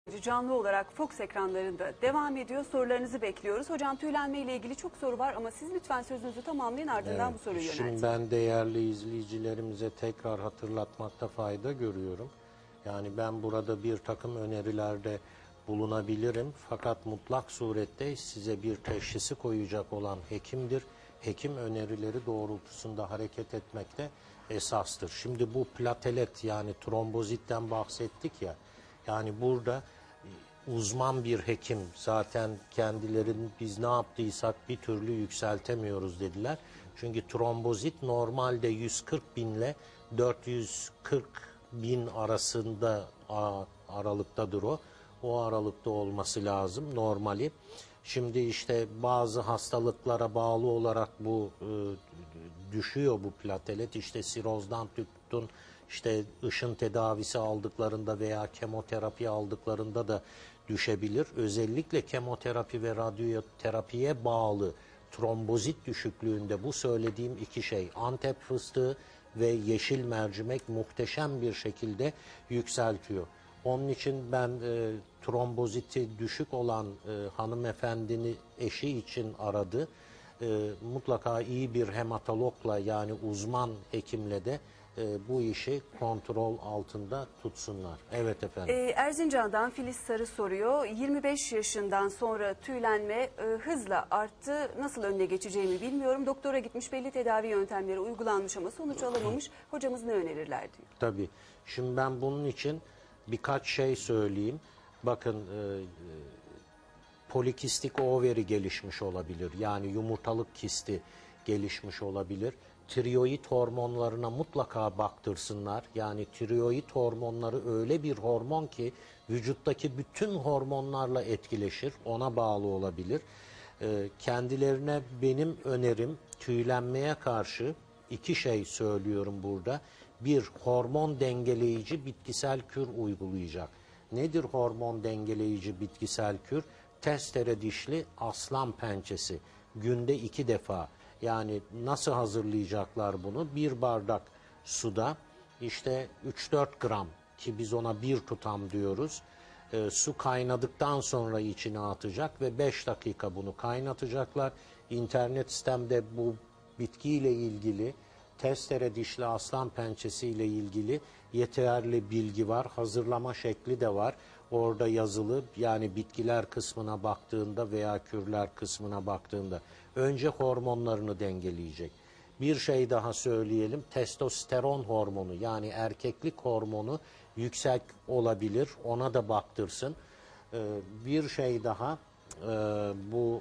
Canlı olarak Fox ekranlarında devam ediyor. Sorularınızı bekliyoruz. Hocam tüylenme ile ilgili çok soru var ama siz lütfen sözünüzü tamamlayın, ardından bu soruyu yöneltin. Şimdi ben değerli izleyicilerimize tekrar hatırlatmakta fayda görüyorum. Yani ben burada bir takım önerilerde bulunabilirim. Fakat mutlak surette size bir teşhisi koyacak olan hekimdir. Hekim önerileri doğrultusunda hareket etmekte esastır. Şimdi bu platelet yani trombozitten bahsettik ya. Yani burada uzman bir hekim zaten kendilerinin biz ne yaptıysak bir türlü yükseltemiyoruz dediler. Çünkü trombozit normalde 140 bin ile 440 bin arasında aralıktadır o. O aralıkta olması lazım normali. Şimdi işte bazı hastalıklara bağlı olarak bu düşüyor bu platelet. İşte sirozdan tutun, işte ışın tedavisi aldıklarında veya kemoterapi aldıklarında da düşebilir. Özellikle kemoterapi ve radyoterapiye bağlı trombozit düşüklüğünde bu söylediğim iki şey, Antep fıstığı ve yeşil mercimek muhteşem bir şekilde yükseltiyor. Onun için ben tromboziti düşük olan hanımefendinin eşi için aradı. Mutlaka iyi bir hematologla yani uzman hekimle de bu işi kontrol altında tutsunlar. Evet efendim. Erzincan'dan Filiz Sarı soruyor. 25 yaşından sonra tüylenme hızla arttı. Nasıl önüne geçeceğimi bilmiyorum. Doktora gitmiş, belli tedavi yöntemleri uygulanmış ama sonuç alamamış. Hocamız ne önerirler diyor. Tabii. Şimdi ben bunun için birkaç şey söyleyeyim. Bakın polikistik overi gelişmiş olabilir. Yani yumurtalık kisti gelişmiş olabilir. Tiroid hormonlarına mutlaka baktırsınlar. Yani tiroid hormonları öyle bir hormon ki vücuttaki bütün hormonlarla etkileşir. Ona bağlı olabilir. Kendilerine benim önerim tüylenmeye karşı iki şey söylüyorum burada. Bir, hormon dengeleyici bitkisel kür uygulayacak. Nedir hormon dengeleyici bitkisel kür? Testere dişli aslan pençesi. Günde 2 defa. Yani nasıl hazırlayacaklar bunu? Bir bardak suda işte 3-4 gram ki biz ona bir tutam diyoruz. Su kaynadıktan sonra içine atacak ve 5 dakika bunu kaynatacaklar. İnternet sitemde bu bitkiyle ilgili testere dişli aslan pençesi ile ilgili yeterli bilgi var. Hazırlama şekli de var. Orada yazılı, yani bitkiler kısmına baktığında veya kürler kısmına baktığında önce hormonlarını dengeleyecek. Bir şey daha söyleyelim. Testosteron hormonu yani erkeklik hormonu yüksek olabilir. Ona da baktırsın. Bir şey daha, bu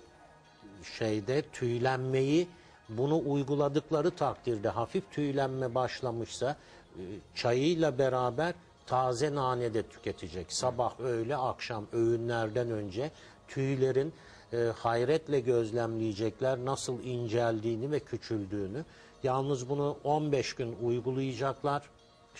şeyde tüylenmeyi bunu uyguladıkları takdirde hafif tüylenme başlamışsa çayıyla beraber taze nane de tüketecek. Sabah, öğle, akşam öğünlerden önce tüylerin hayretle gözlemleyecekler nasıl inceldiğini ve küçüldüğünü. Yalnız bunu 15 gün uygulayacaklar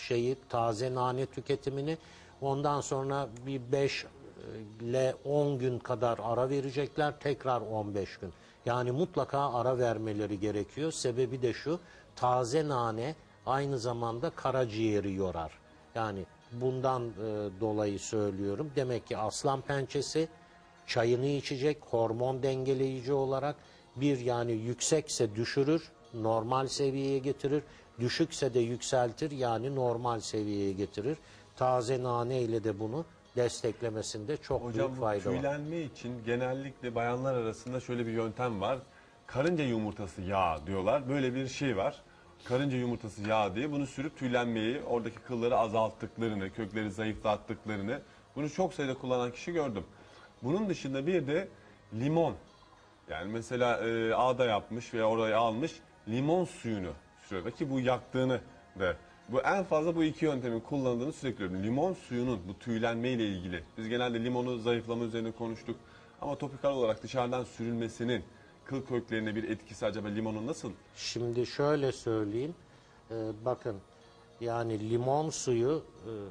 taze nane tüketimini. Ondan sonra bir 5 ile 10 gün kadar ara verecekler. Tekrar 15 gün. Yani mutlaka ara vermeleri gerekiyor. Sebebi de şu, taze nane aynı zamanda karaciğeri yorar. Yani bundan dolayı söylüyorum. Demek ki aslan pençesi çayını içecek hormon dengeleyici olarak. Bir, yani yüksekse düşürür, normal seviyeye getirir. Düşükse de yükseltir, yani normal seviyeye getirir. Taze nane ile de bunu desteklemesinde çok büyük fayda var. Hocam, tüylenme için genellikle bayanlar arasında şöyle bir yöntem var. Karınca yumurtası yağı diyorlar. Böyle bir şey var. Karınca yumurtası yağı diye bunu sürüp tüylenmeyi, oradaki kılları azalttıklarını, kökleri zayıflattıklarını, bunu çok sayıda kullanan kişi gördüm. Bunun dışında bir de limon. Yani mesela ağda yapmış veya orayı almış limon suyunu sürüyor ki bu yaktığını da. Bu en fazla bu iki yöntemin kullanıldığını sürekli görüyorum. Limon suyunun bu tüylenme ile ilgili. Biz genelde limonu zayıflama üzerine konuştuk. Ama topikal olarak dışarıdan sürülmesinin kıl köklerine bir etkisi acaba limonun nasıl? Şimdi şöyle söyleyeyim. Bakın yani limon suyu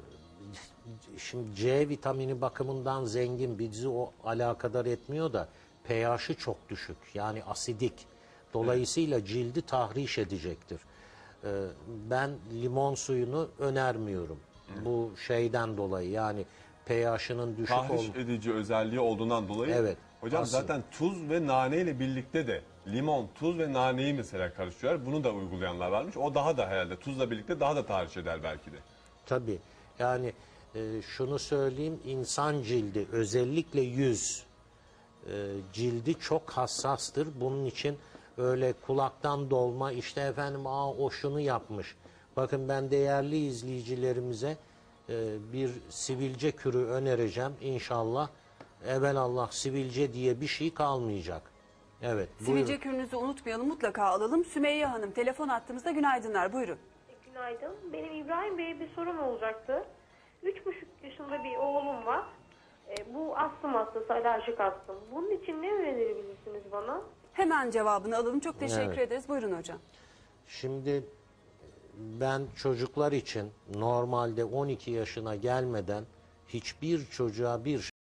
şimdi C vitamini bakımından zengin, bizi o alakadar etmiyor da pH'i çok düşük. Yani asidik. Dolayısıyla cildi tahriş edecektir. Ben limon suyunu önermiyorum. Bu şeyden dolayı, yani pH'ının düşük tahriş edici özelliği olduğundan dolayı. Evet, Hocam asıl. zaten tuz ve nane ile birlikte de limon, tuz ve naneyi mesela karıştırıyorlar. Bunu da uygulayanlar varmış. O daha da herhalde tuzla birlikte daha da tahriş eder belki de. Tabii. Yani şunu söyleyeyim, insan cildi, özellikle yüz cildi çok hassastır. Bunun için öyle kulaktan dolma, işte efendim o şunu yapmış. Bakın ben değerli izleyicilerimize bir sivilce kürü önereceğim. İnşallah evelallah sivilce diye bir şey kalmayacak. Evet. Sivilce buyurun. kürünüzü unutmayalım, mutlaka alalım. Sümeyye Hanım telefon attığımızda günaydınlar, buyurun. Günaydın. Benim İbrahim Bey'e bir sorum olacaktı. 3,5 yaşında bir oğlum var. Bu astım hastası, alerjik astım. Bunun için ne önerebilirsiniz bana? Hemen cevabını alalım. Çok teşekkür Evet. ederiz. Buyurun hocam. Şimdi ben çocuklar için normalde 12 yaşına gelmeden hiçbir çocuğa bir